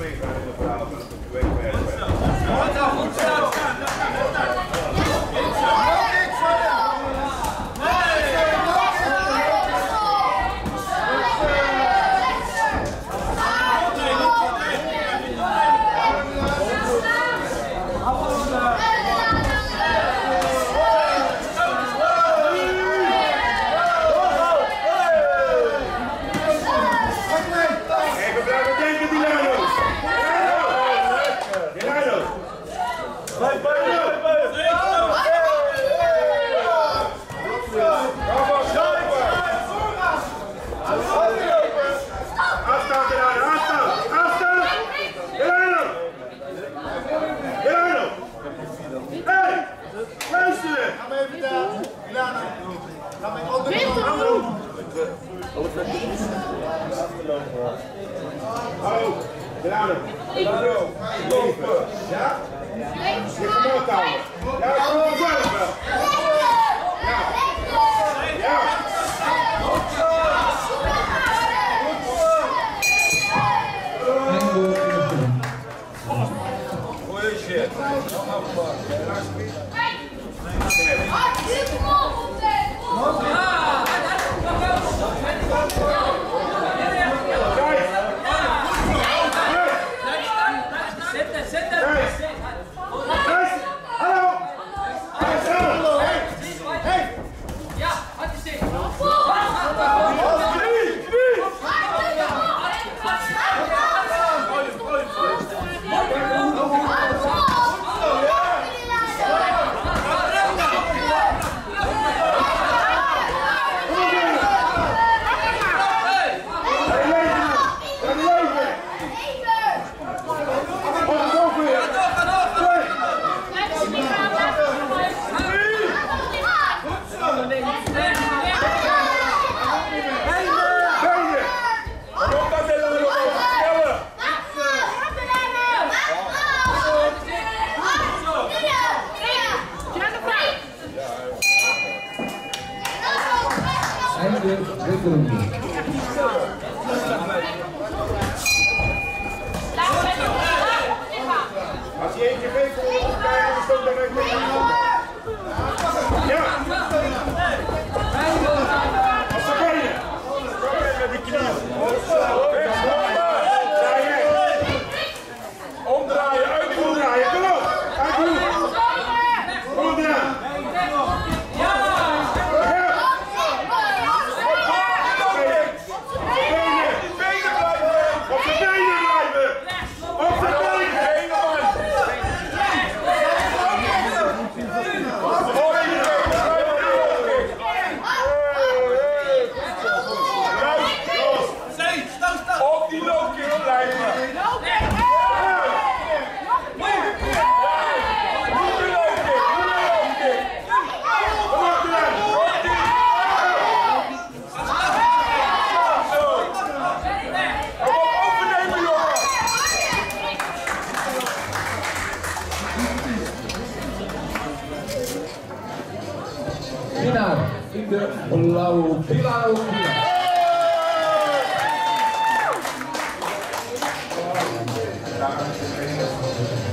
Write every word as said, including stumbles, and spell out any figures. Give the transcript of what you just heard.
Hallo, Milano. Milano. Ja? Je komt ook houden. Ja, ik kom zelf wel. Ja. Ja. Goeie shit. Als je één keer weet voor ons krijgen, dan stond er een keer aan. Ja! Als ze beginnen! Met die knieën! Omdraaien, uitdraaien, kom op! Uitdraaien! Kom op eraan! Winnaar in de blauwe blauwe. Ja.